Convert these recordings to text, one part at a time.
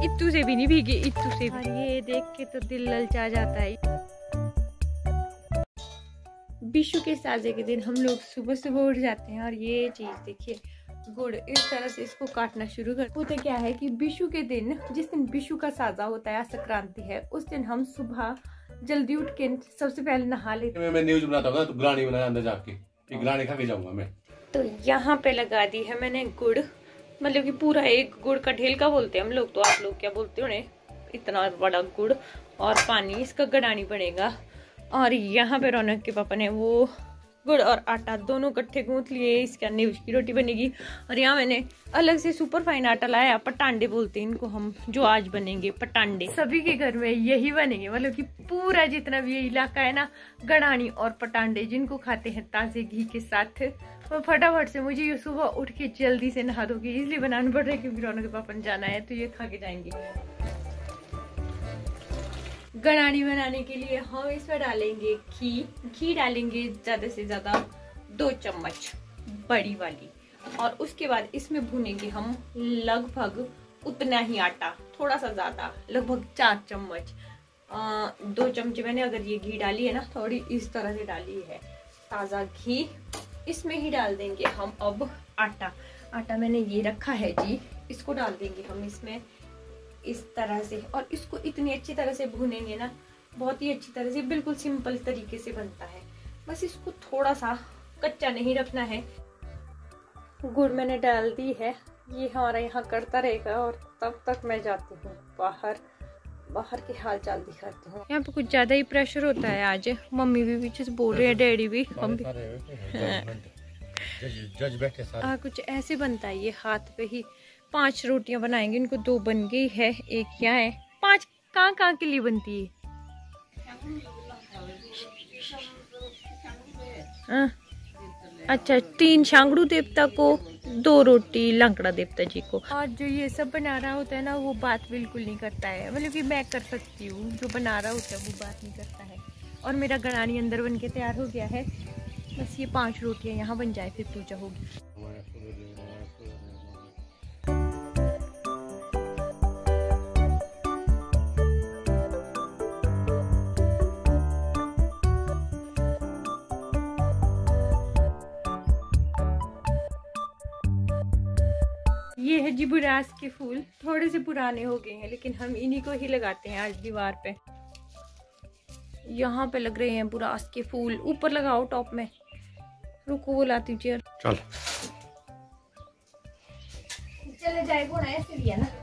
इत्तू से भी नहीं भीगी, इत्तू से भी। और ये देख के तो दिल ललचा जाता है। बिशु के साजे के दिन हम लोग सुबह सुबह उठ जाते हैं और ये चीज देखिए, गुड़ इस तरह से इसको काटना शुरू कर। होता क्या है कि बिशु के दिन, जिस दिन बिशु का साजा होता है, संक्रांति है, उस दिन हम सुबह जल्दी उठ के सबसे पहले नहा लेते। मैं न्यूज बनाता हूँ, तो ग्रानी बना अंदर जाके ग्रानी खा के जाऊंगा मैं। तो यहाँ पे लगा दी है मैंने गुड़, मतलब कि पूरा एक गुड़ का ढेलका बोलते हैं हम लोग, तो आप लोग क्या बोलते हो? इतना बड़ा गुड़ और पानी, इसका गड़ानी बनेगा। और यहाँ पे रौनक के पापा ने वो गुड़ और आटा दोनों इकट्ठे गूंथ लिए, इसके न्यूज की रोटी बनेगी। और यहाँ मैंने अलग से सुपर फाइन आटा लाया, पटांडे बोलते हैं इनको हम, जो आज बनेंगे पटांडे। सभी के घर में यही बनेंगे, मतलब कि पूरा जितना भी ये इलाका है ना, गड़ानी और पटांडे जिनको खाते हैं ताजे घी के साथ। और फटाफट से मुझे ये सुबह उठ के जल्दी से नहा धो के इसलिए बनाना पड़ रहा है क्योंकि रौनक के पापा ने जाना है, तो ये खा के जाएंगे। गड़ानी बनाने के लिए हम इसमें डालेंगे घी डालेंगे ज्यादा से ज्यादा 2 चम्मच बड़ी वाली। और उसके बाद इसमें भुनेंगे हम लगभग उतना ही आटा, थोड़ा सा ज्यादा, लगभग 4 चम्मच। 2 चमचे मैंने अगर ये घी डाली है ना, थोड़ी इस तरह से डाली है ताजा घी। इसमें ही डाल देंगे हम अब आटा मैंने ये रखा है जी, इसको डाल देंगे हम इसमें इस तरह से। और इसको इतनी अच्छी तरह से भूनेंगे ना, बहुत ही अच्छी तरह से, बिल्कुल सिंपल तरीके से बनता है। बस इसको थोड़ा सा कच्चा नहीं रखना है। गुड़ मैंने डाल दी है, ये हमारा यहाँ करता रहेगा। और तब तक मैं जाती हूँ बाहर के हाल चाल दिखाती हूँ। यहाँ पे कुछ ज्यादा ही प्रेशर होता है आज, मम्मी भी पीछे से बोल रहे हैं, डैडी भी, हम भी। जज बैठे सारे। कुछ ऐसे बनता है ये, हाथ पे ही 5 रोटियां बनाएंगे, इनको 2 बन गई है, एक यहाँ है। 5 कहाँ के लिए बनती है? अच्छा, 3 शांगड़ू देवता को, 2 रोटी लंकड़ा देवता जी को। और जो ये सब बना रहा होता है ना, वो बात बिल्कुल नहीं करता है, मतलब कि मैं कर सकती हूँ, जो बना रहा होता है वो बात नहीं करता है। और मेरा गड़ानी अंदर बन के तैयार हो गया है, बस ये 5 रोटियां यहाँ बन जाए फिर पूजा होगी। ये है जी बुरास के फूल, थोड़े से पुराने हो गए हैं, लेकिन हम इन्हीं को ही लगाते हैं आज दीवार पे। यहाँ पे लग रहे हैं बुरास के फूल, ऊपर लगाओ टॉप में। रुको वो लाती हूँ चेयर। चल चले जाए को ना, ऐसे लिया ना।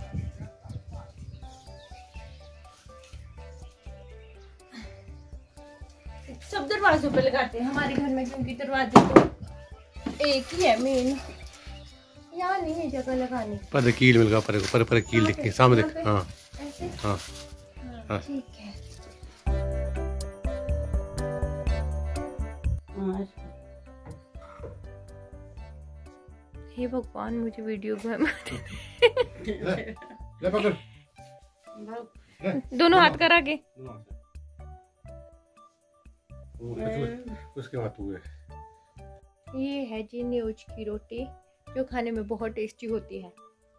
सब दरवाजों पे लगाते हैं हमारे घर में, क्योंकि दरवाजे तो एक ही है मेन, यहाँ नहीं है जगह लगाने। पर कील मिल गया, पर कील दिख के सामने देख। हाँ ऐसे, हाँ ठीक है। हे भगवान, मुझे वीडियो ले पकड़, दोनों हाथ करा के। उसके बाद हुए। ये है जी न्यूज की रोटी, जो खाने में बहुत टेस्टी होती है।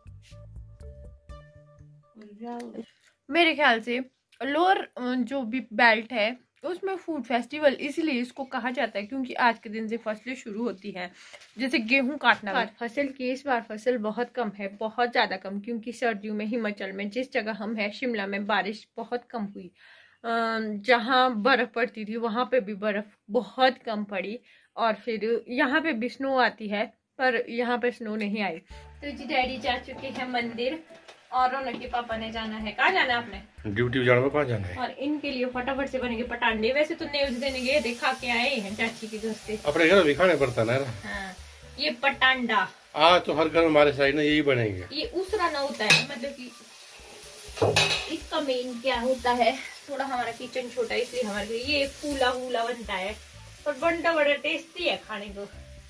मेरे ख्याल से लोअर जो भी बेल्ट है उसमें फूड फेस्टिवल इसलिए इसको कहा जाता है क्योंकि आज के दिन से फसलें शुरू होती हैं, जैसे गेहूं काटना। फसल की इस बार फसल बहुत कम है, बहुत ज़्यादा कम, क्योंकि सर्दियों में हिमाचल में, जिस जगह हम हैं शिमला में, बारिश बहुत कम हुई। जहाँ बर्फ़ पड़ती थी वहाँ पे भी बर्फ़ बहुत कम पड़ी। और फिर यहाँ पे भी स्नो आती है, पर यहाँ पे स्नो नहीं आई। तो जी डैडी जा चुके हैं मंदिर, और रौनक के पापा ने जाना है। कहाँ जाना है आपने? ड्यूटी जाना है, कहाँ जाना है? और इनके लिए फटाफट से बनेंगे पटांडे। वैसे तो न्यूज देने गए, देखा के आए हैं चाची के घर से। अपने घर भी खाने पड़ता है ना। हाँ, ये पटांडा आज तो हर घर में हमारे साइड ना यही बनेंगे। ये उसरा ना होता है, मतलब कि इसका मेन क्या होता है, थोड़ा हमारा किचन छोटा है इसलिए हमारे लिए ये फूला फूला बनता है, पर बनता बड़ा टेस्टी है खाने को।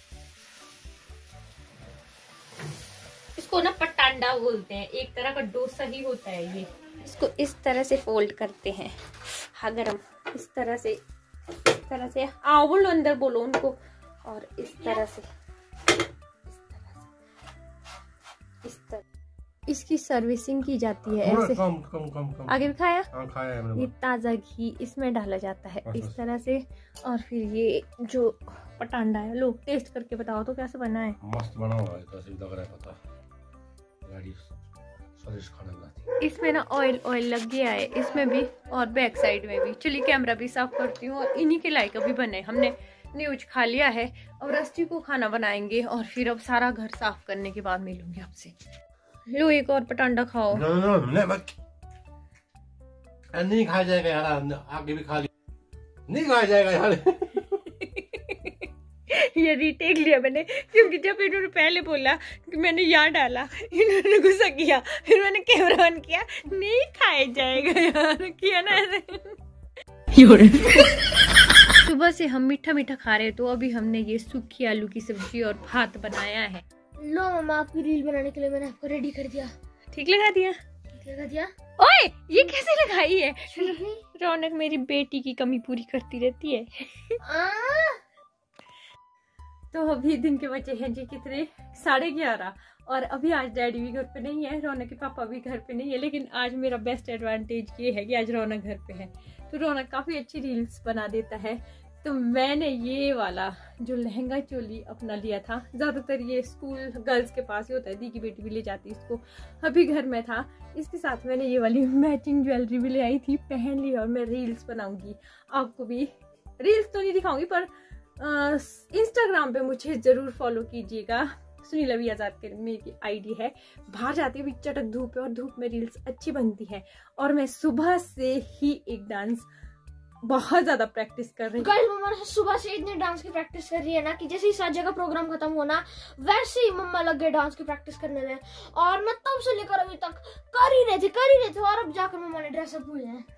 इसको ना पटांडा बोलते हैं, एक तरह का डोसा ही होता है ये। इसको इस तरह से फोल्ड करते हैं, हाँ गरम, इस तरह से आओ बोलो, अंदर बोलो उनको, और इस तरह से, इस तरह। इसकी सर्विसिंग की जाती है ऐसे। कम कम कम कम आगे भी खाया? हाँ खाया है मैंने। ये ताज़ा घी इसमें डाला जाता है बस, इस बस। तरह से। और फिर ये जो पटांडा है, लो टेस्ट करके बताओ तो कैसे बना है। मस्त बना हुआ है, कैसे लग रहा है पता। गाड़ी स्वादिष्ट खाना बनाती है। इसमें ना ऑयल लग गया है इसमें भी और बैक साइड में भी। चलिए कैमरा भी साफ करती हूँ। और इन्हीं के लायक अभी बने, हमने न्यूज खा लिया है। अब रस्टी को खाना बनाएंगे और फिर अब सारा घर साफ करने के बाद मिलूंगी आपसे। लो एक और पटांडा खाओ। नहीं खाया जाएगा यार, आगे भी खा लिया, नहीं खाया जाएगा यार। ये रीटेक लिया मैंने, क्योंकि जब इन्होंने पहले बोला कि मैंने यहाँ डाला, इन्होंने गुस्सा किया, फिर मैंने कैमरा ऑन किया, नहीं खाया जाएगा यार, किया ना ऐसे। सुबह से हम मीठा मीठा खा रहे, तो अभी हमने ये सूखी आलू की सब्जी और भात बनाया है। लो मम्मा, आपकी रील बनाने के लिए मैंने आपको रेडी कर दिया। ठीक लगा दिया? ठीक लगा दिया। ओए ये कैसे लगाई है? रौनक मेरी बेटी की कमी पूरी करती रहती है। तो अभी दिन के बचे हैं जी कितने, 11:30। और अभी आज डैडी भी घर पे नहीं है, रौनक के पापा भी घर पे नहीं है। लेकिन आज मेरा बेस्ट एडवांटेज ये है कि आज रौनक घर पे है, तो रौनक काफ़ी अच्छी रील्स बना देता है। तो मैंने ये वाला जो लहंगा चोली अपना लिया था, ज़्यादातर ये स्कूल गर्ल्स के पास ही होता है, दी की बेटी भी ले जाती है इसको, अभी घर में था। इसके साथ मैंने ये वाली मैचिंग ज्वेलरी भी ले आई थी, पहन ली। और मैं रील्स बनाऊंगी, आपको भी रील्स तो नहीं दिखाऊंगी पर इंस्टाग्राम पे मुझे ज़रूर फॉलो कीजिएगा। सुनील अभी आज़ाद के मेरी आईडी है। बाहर जाती है चटक धूप है, और धूप में रील्स अच्छी बनती है। और मैं सुबह से ही एक डांस बहुत ज्यादा प्रैक्टिस कर रही हूँ। गाइस मम्मा सुबह से इतने डांस की प्रैक्टिस कर रही है ना कि जैसे ही 7 जगह प्रोग्राम खत्म होना वैसे ही मम्मा लग गए डांस की प्रैक्टिस करने में। और मैं तब से लेकर अभी तक कर ही रहे थे और अब जाकर मम्मा ने ड्रेस अप हुए हैं।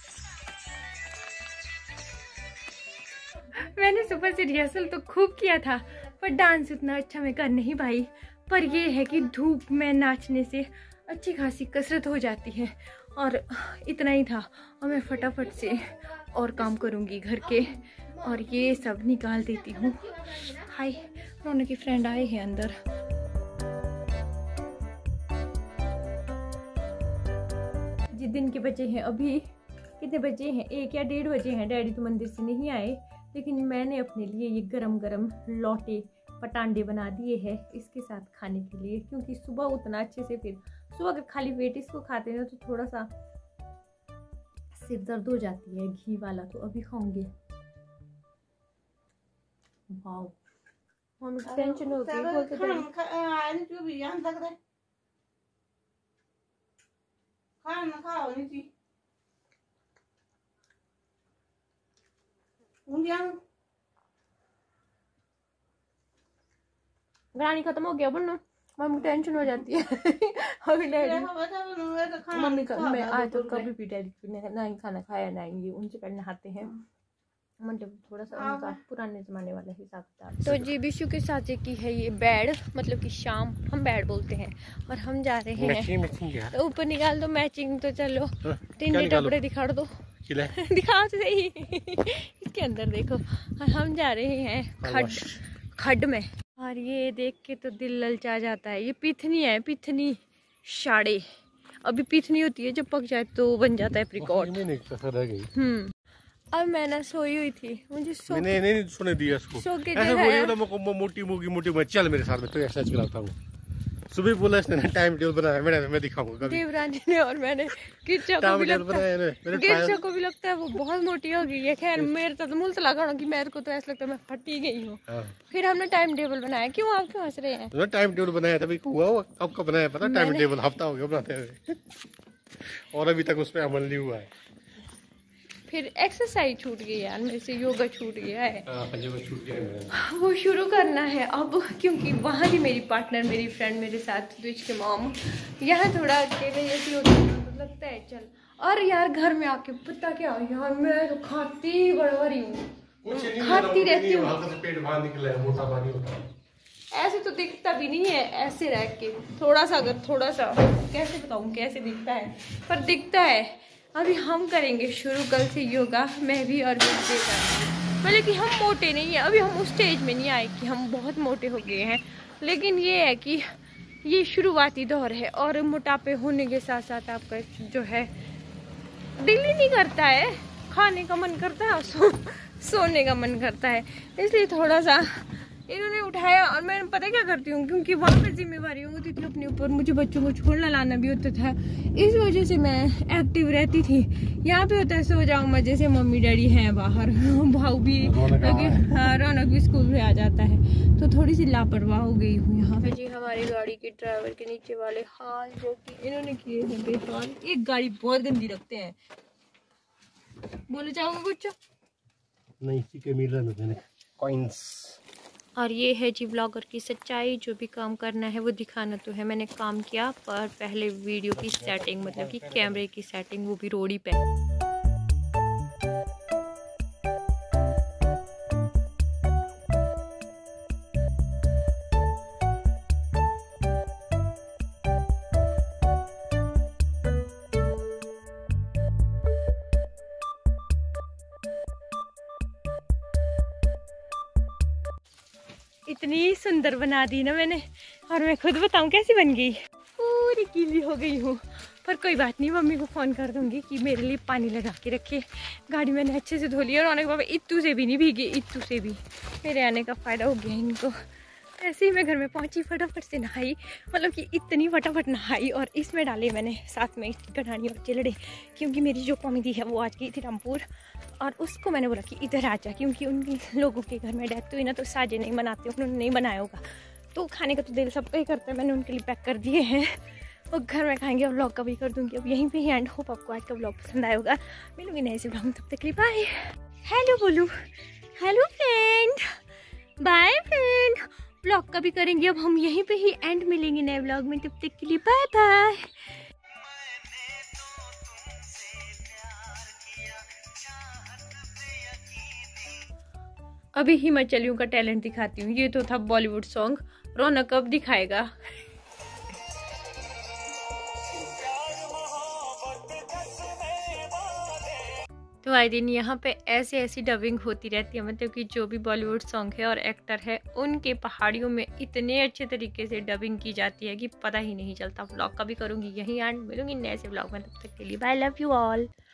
मैंने सुबह से रिहर्सल तो खूब किया था, पर डांस उतना अच्छा मैं कर नहीं पाई। पर ये है कि धूप में नाचने से अच्छी खासी कसरत हो जाती है। और इतना ही था, और मैं फटाफट से और काम करूँगी घर के, और ये सब निकाल देती हूँ। हाय, रौनक की फ्रेंड आए हैं अंदर। जिस दिन के बजे हैं अभी, कितने बजे हैं, 1 या 1:30 बजे हैं। डैडी तो मंदिर से नहीं आए, लेकिन मैंने अपने लिए ये गरम गरम लौटे पटांडे बना दिए हैं इसके साथ खाने के लिए। क्योंकि सुबह उतना अच्छे से, फिर सुबह अगर खाली पेट इसको खाते हैं तो थोड़ा सा सिर दर्द हो जाती है। घी वाला तो अभी खाऊंगी। वाओ, मम्मी टेंशन हो गई, बोलते रानी खत्म हो गया बनना, मम्मी टेंशन हो जाती है। अभी डैडी मम्मी का मैं आज तो कभी भी डैडी ना ही खाना खाया ना ही, उनसे पहले नहाते हैं, मतलब थोड़ा सा उनका पुराने जमाने वाला हिसाब किताब। तो जी बिशु के साथ की है ये बेड, मतलब कि शाम हम बेड बोलते हैं। और हम जा रहे हैं तो ऊपर निकाल दो मैचिंग, तो चलो टिंडे टपड़े दिखा दो, दिखाओ तो सही। इसके अंदर देखो। और हम जा रहे हैं खड्ड में। और ये देख के तो दिल ललचा जाता है। ये पिथनी है, पिथनी साड़े। अभी पिथनी होती है, जब पक जाए तो बन जाता है प्रिकॉट। अब मैं ना सोई हुई थी, मुझे मैंने नहीं सोने दिया इसको। सो के मोटी चल मेरे साथ में, तो एक्सरसाइज कराता हूँ। सुबह बोला इसने टाइम टेबल बनाया, मैं दिखाऊंगा। देवरानी ने और मैंने गिरजा को भी लगता है वो बहुत मोटी हो गई है। खैर मेरे तो मुँह से लगा कि मेरे को तो ऐसा लगता है मैं फटी गई हूँ। फिर हमने टाइम टेबल बनाया। क्यों आप क्यों हंस रहे हैं? टाइम टेबल बनाया था, हुआ कब का बनाया पता? टाइम टेबल हफ्ता हो गया बनाते हुए, और अभी तक उस पर अमल नहीं हुआ है। फिर एक्सरसाइज छूट गई यार मेरे से, योगा छूट गया है। छूट गया है, वो शुरू करना है अब। क्योंकि वहाँ भी मेरी पार्टनर, मेरी फ्रेंड मेरे साथ, स्विच के मॉम, यहाँ थोड़ा अकेले जैसी होती है तो लगता है चल। और यार घर में आके पता क्या यार, मैं तो खाती बड़ी हूँ, खाती रहती हूँ। पेट बाहर निकला है, मोटा पानी होता है। ऐसे तो दिखता भी नहीं है, ऐसे रह के थोड़ा सा, अगर थोड़ा सा कैसे बताऊँ कैसे दिखता है, पर दिखता है। अभी हम करेंगे शुरू कल से योगा, मैं भी और भी मतलब कि हम मोटे नहीं हैं, अभी हम उस स्टेज में नहीं आए कि हम बहुत मोटे हो गए हैं। लेकिन ये है कि ये शुरुआती दौर है और मोटापे होने के साथ साथ आपका जो है दिल ही नहीं करता है, खाने का मन करता है और सोने का मन करता है। इसलिए थोड़ा सा इन्होंने उठाया और मैं पता क्या करती हूँ, क्योंकि वहाँ पे जिम्मेवारी होती थी अपने ऊपर, मुझे बच्चों को छोड़ना लाना भी होता था, इस वजह से मैं एक्टिव रहती थी। यहाँ पे होता है सो जाऊँ मजे से, मम्मी डैडी हैं बाहर, भाऊ भी, हाँ रौनक भी स्कूल में आ जाता है, तो थोड़ी सी लापरवाह हो गई हूँ यहाँ पे। जी हमारी गाड़ी के ड्राइवर के नीचे वाले हाल जो कि इन्होंने किए हैं बेहाल। एक गाड़ी बहुत गंदी रखते हैं। बोले चाहोगे कुछ? नहीं, इसी के मिल रहे हैं कॉइंस। और ये है जी ब्लॉगर की सच्चाई, जो भी काम करना है वो दिखाना तो है। मैंने काम किया पर पहले वीडियो की सेटिंग, मतलब कि कैमरे की सेटिंग, वो भी रोड़ी पे। इतनी सुंदर बना दी ना मैंने, और मैं खुद बताऊं कैसी बन गई, पूरी गीली हो गई हूँ। पर कोई बात नहीं, मम्मी को फ़ोन कर दूंगी कि मेरे लिए पानी लगा के रखे। गाड़ी मैंने अच्छे से धो ली और रौनक बाबा इत्तू से भी नहीं भीगी, इत्तू से भी। मेरे आने का फ़ायदा हो गया इनको। ऐसे ही मैं घर में पहुंची, फटाफट से नहाई, मतलब कि इतनी फटाफट नहाई, और इसमें डाले मैंने साथ में कढ़ानी और चिलड़े, क्योंकि मेरी जो कॉमेडी है वो आज गई थी रामपुर, और उसको मैंने बोला कि इधर आ जा, क्योंकि उन लोगों के घर में डेथ हुई ना, तो साजे नहीं बनाते, उन्होंने नहीं बनाया होगा, तो खाने का तो दिल सबका ही करता है। मैंने उनके लिए पैक कर दिए हैं, वो घर में खाएंगे, और व्लॉग का भी कर दूँगी अब यहीं पे ही एंड। होप आपको आज का व्लॉग पसंद आया होगा। मिलूंगी नए से व्लॉग में, तब तक के लिए बाय। हेलो बोलू, hello friend, bye friend. Vlog का भी करेंगे अब हम यहीं पे ही एंड। मिलेंगे नए व्लॉग में, तब तक के लिए बाय बाय। अभी हिमाचलियों का टैलेंट दिखाती हूँ। ये तो था बॉलीवुड सॉन्ग, रौनक अब दिखाएगा। तो आए दिन यहाँ पे ऐसी डबिंग होती रहती है, मतलब कि जो भी बॉलीवुड सॉन्ग है और एक्टर है उनके पहाड़ियों में इतने अच्छे तरीके से डबिंग की जाती है कि पता ही नहीं चलता। व्लॉग का भी करूँगी यहीं एंड। मिलूंगी नए से व्लॉग में, तब तक के लिए बाय, लव यू ऑल।